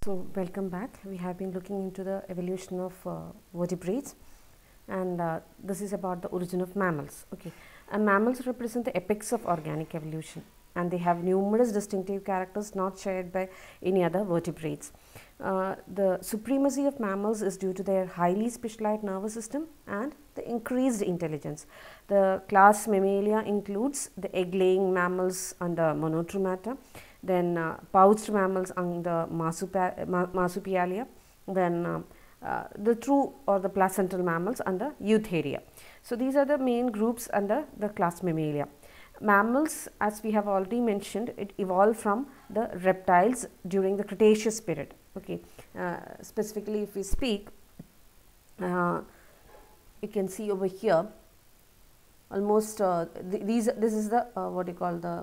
So welcome back. We have been looking into the evolution of vertebrates, and this is about the origin of mammals. Okay, and mammals represent the apex of organic evolution, and they have numerous distinctive characters not shared by any other vertebrates. The supremacy of mammals is due to their highly specialized nervous system and the increased intelligence. The class Mammalia includes the egg-laying mammals under Monotremata, then pouched mammals under Marsupialia, then the true or the placental mammals under Eutheria. So these are the main groups under the class Mammalia. Mammals, as we have already mentioned, it evolved from the reptiles during the Cretaceous period. Okay, specifically if we speak, you can see over here almost this is the what you call the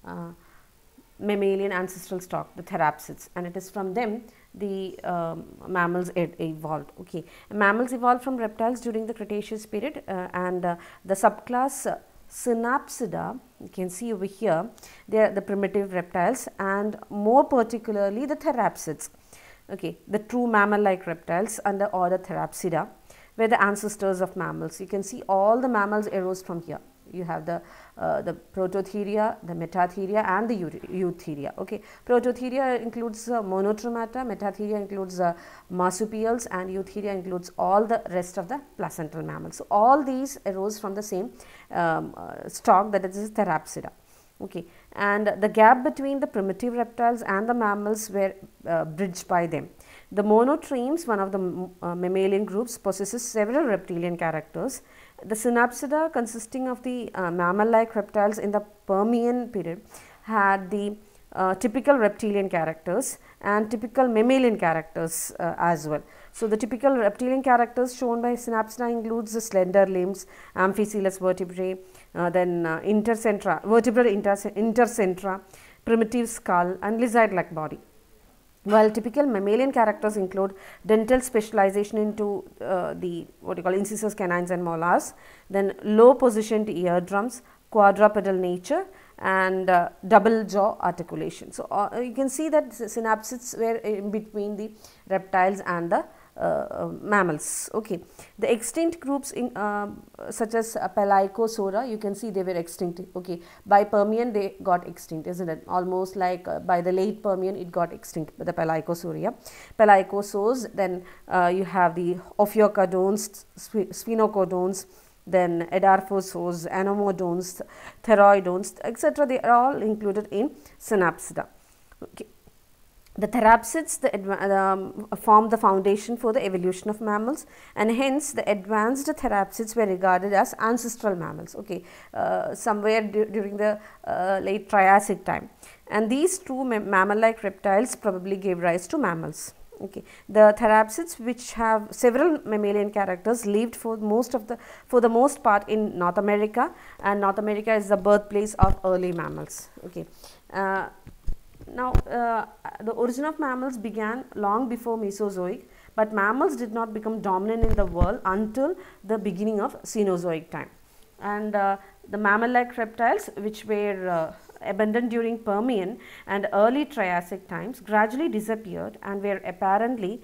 mammalian ancestral stock, the therapsids, and it is from them the mammals evolved. Okay, mammals evolved from reptiles during the Cretaceous period, and the subclass Synapsida, you can see over here, they are the primitive reptiles, and more particularly the therapsids. Okay, the true mammal-like reptiles under order Therapsida were the ancestors of mammals. You can see all the mammals arose from here. You have the Prototheria, the Metatheria, and the Eutheria. Okay, Prototheria includes Monotremata, Metatheria includes marsupials, and Eutheria includes all the rest of the placental mammals. So all these arose from the same stock, that is Therapsida. Okay, and the gap between the primitive reptiles and the mammals were bridged by them. The monotremes, one of the mammalian groups, possesses several reptilian characters. The Synapsida, consisting of the mammal-like reptiles in the Permian period, had the typical reptilian characters and typical mammalian characters as well. So the typical reptilian characters shown by Synapsida includes the slender limbs, amphicoelous vertebrae, then vertebral intercentra, primitive skull, and lizard-like body. While typical mammalian characters include dental specialization into the what you call incisors, canines, and molars, then low positioned eardrums, quadrupedal nature, and double jaw articulation. So you can see that synapsids were in between the reptiles and the mammals. Okay, the extinct groups in such as Pelycosaura, you can see they were extinct. Okay, by Permian they got extinct, isn't it? Almost like by the late Permian it got extinct, the Pelycosauria, Pelycosaurs. Then you have the Ophiocodones, Sphenocodons, then Edarphosaurs, Anomodons, Theroidones, etc. They are all included in Synapsida. Okay. The therapsids formed the foundation for the evolution of mammals, and hence the advanced therapsids were regarded as ancestral mammals. Okay, somewhere during the late Triassic time, and these two mammal-like reptiles probably gave rise to mammals. Okay, the therapsids, which have several mammalian characters, lived for the most part in North America, and North America is the birthplace of early mammals. Okay. Now, the origin of mammals began long before Mesozoic, but mammals did not become dominant in the world until the beginning of Cenozoic time. And the mammal-like reptiles, which were abundant during Permian and early Triassic times, gradually disappeared and were apparently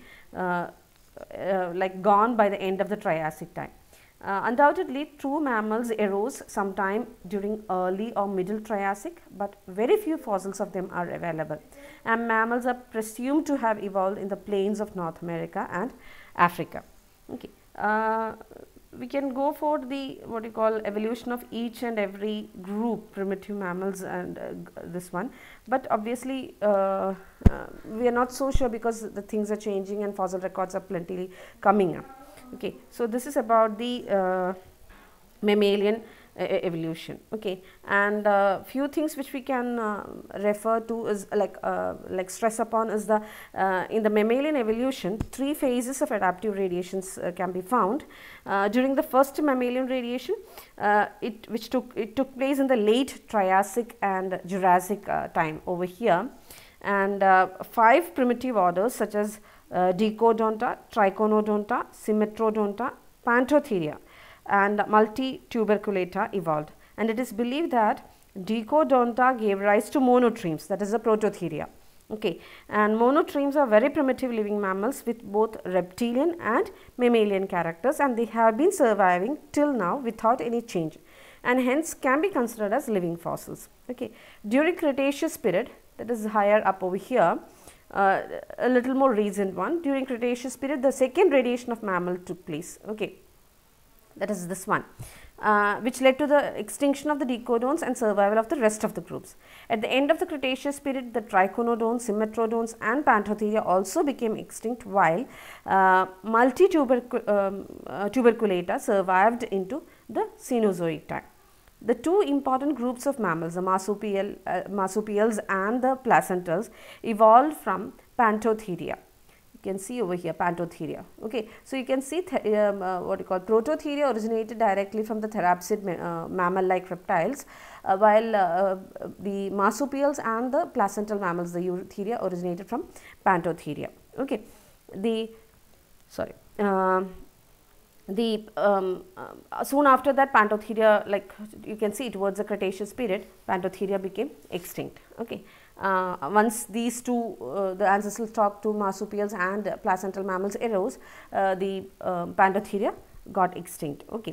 like gone by the end of the Triassic time. Undoubtedly, true mammals arose sometime during early or middle Triassic, but very few fossils of them are available, and mammals are presumed to have evolved in the plains of North America and Africa. Okay. We can go for the what you call evolution of each and every group, primitive mammals and this one, but obviously we are not so sure because the things are changing and fossil records are plenty coming up. Okay, so this is about the mammalian evolution. Okay, and few things which we can refer to is like stress upon is the in the mammalian evolution, 3 phases of adaptive radiations can be found. During the first mammalian radiation, it took place in the late Triassic and Jurassic time over here, and 5 primitive orders such as Decodonta, Triconodonta, Symmetrodonta, Panthotheria, and Multituberculata evolved, and it is believed that Decodonta gave rise to monotremes, that is the Prototheria. Okay, and monotremes are very primitive living mammals with both reptilian and mammalian characters, and they have been surviving till now without any change, and hence can be considered as living fossils. Okay, during Cretaceous period, that is higher up over here, a little more recent one, during Cretaceous period the second radiation of mammal took place. Okay, that is this one, which led to the extinction of the Dicodones and survival of the rest of the groups. At the end of the Cretaceous period, the Triconodons, Symmetrodons and Panthotheria also became extinct, while tuberculata survived into the Cenozoic time. The two important groups of mammals, the marsupials and the placentals, evolved from Panthotheria. You can see over here Panthotheria. Okay, so you can see what you call Prototheria originated directly from the therapsid mammal-like reptiles, while the marsupials and the placental mammals, the Eutheria, originated from Panthotheria. Okay, soon after that, Panthotheria, like you can see towards the Cretaceous period, Panthotheria became extinct. Okay, once these two, the ancestral stock to marsupials and placental mammals arose, the Panthotheria got extinct. Okay.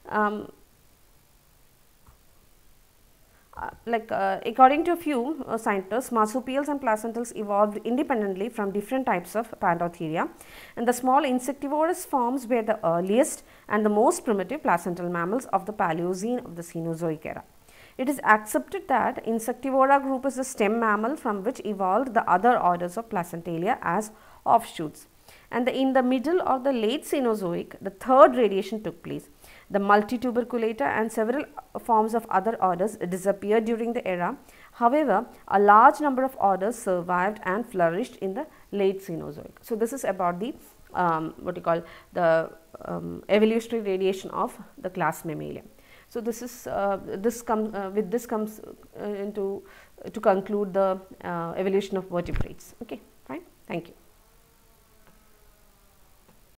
According to a few scientists, marsupials and placentals evolved independently from different types of Panthotheria, and the small insectivorous forms were the earliest and the most primitive placental mammals of the Paleocene of the Cenozoic era. It is accepted that Insectivora group is the stem mammal from which evolved the other orders of Placentalia as offshoots, and in the middle of the late Cenozoic, the third radiation took place. The multituberculata and several forms of other orders disappeared during the era. However, a large number of orders survived and flourished in the late Cenozoic. So, this is about the what you call the evolutionary radiation of the class Mammalia. So, this is with this comes to conclude the evolution of vertebrates. Okay, fine. Thank you.